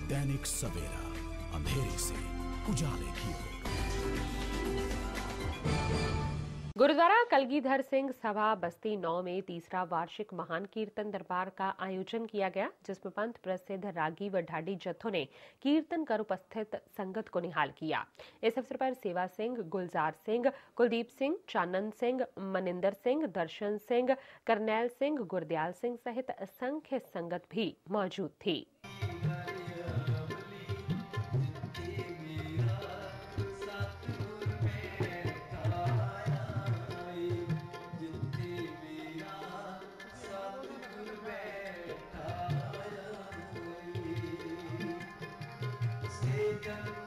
दैनिक सवेरा, अंधेरे से उजाले की ओर। गुरुद्वारा कलगीधर सिंह सभा बस्ती 9 में तीसरा वार्षिक महान कीर्तन दरबार का आयोजन किया गया, जिसमें पंथ प्रसिद्ध रागी व ढाडी जत्थों ने कीर्तन कर उपस्थित संगत को निहाल किया। इस अवसर पर सेवा सिंह, गुलजार सिंह, कुलदीप सिंह, चानन सिंह, मनिंदर सिंह, दर्शन सिंह, करनैल सिंह, गुरदयाल सिंह सहित असंख्य संगत भी मौजूद थी। जन